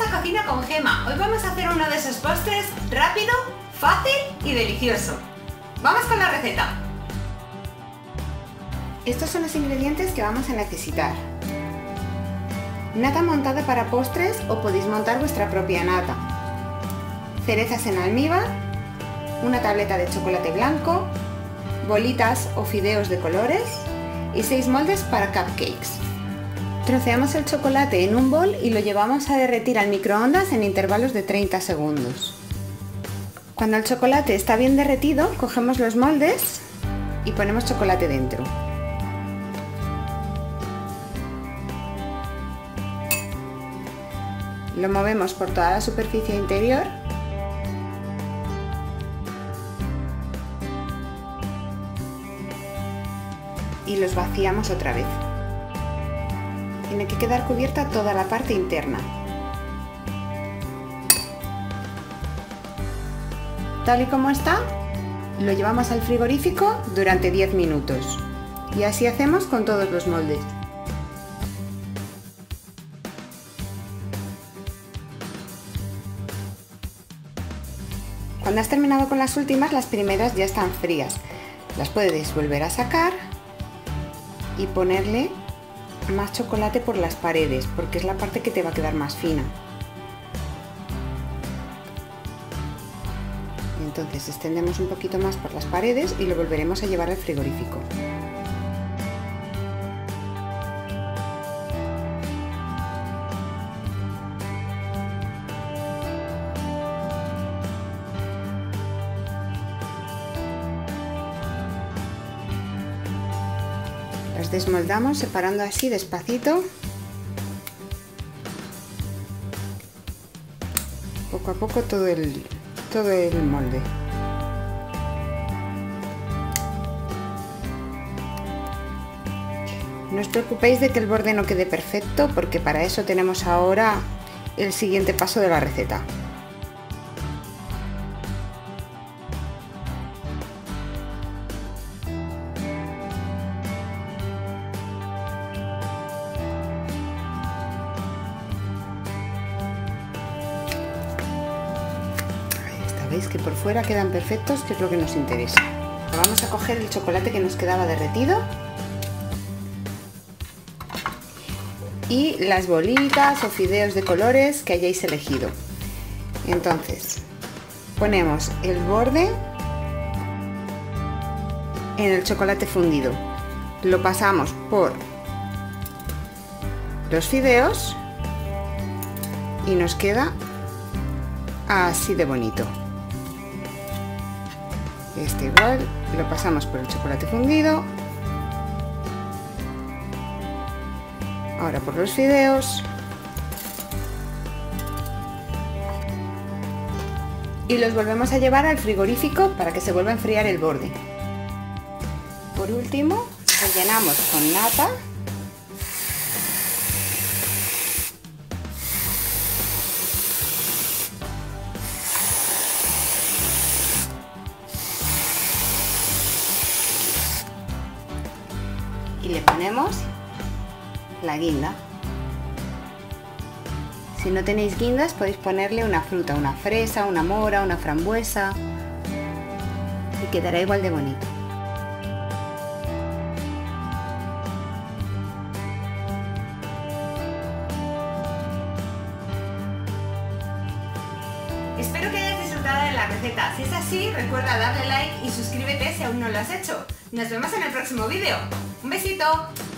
a Cocina con Gema. Hoy vamos a hacer uno de esos postres rápido, fácil y delicioso. ¡Vamos con la receta! Estos son los ingredientes que vamos a necesitar. Nata montada para postres o podéis montar vuestra propia nata. Cerezas en almíbar, una tableta de chocolate blanco, bolitas o fideos de colores y 6 moldes para cupcakes. Troceamos el chocolate en un bol y lo llevamos a derretir al microondas en intervalos de 30 segundos. Cuando el chocolate está bien derretido, cogemos los moldes y ponemos chocolate dentro. Lo movemos por toda la superficie interior y los vaciamos otra vez. Tiene que quedar cubierta toda la parte interna. Tal y como está, lo llevamos al frigorífico durante 10 minutos. Y así hacemos con todos los moldes. Cuando has terminado con las últimas, las primeras ya están frías. Las puedes volver a sacar y ponerle más chocolate por las paredes, porque es la parte que te va a quedar más fina. Entonces extendemos un poquito más por las paredes y lo volveremos a llevar al frigorífico. Las desmoldamos separando así despacito, poco a poco todo el molde. No os preocupéis de que el borde no quede perfecto, porque para eso tenemos ahora el siguiente paso de la receta. Veis que por fuera quedan perfectos, que es lo que nos interesa. Vamos a coger el chocolate que nos quedaba derretido y las bolitas o fideos de colores que hayáis elegido. Entonces ponemos el borde en el chocolate fundido, lo pasamos por los fideos y nos queda así de bonito. Este igual lo pasamos por el chocolate fundido, ahora por los fideos y los volvemos a llevar al frigorífico para que se vuelva a enfriar el borde. Por último, rellenamos con nata . Y le ponemos la guinda. Si no tenéis guindas, podéis ponerle una fruta, una fresa, una mora, una frambuesa y quedará igual de bonito. Espero que hayas disfrutado de la receta. Si es así, recuerda darle like y suscríbete si aún no lo has hecho. Nos vemos en el próximo vídeo. ¡Un besito!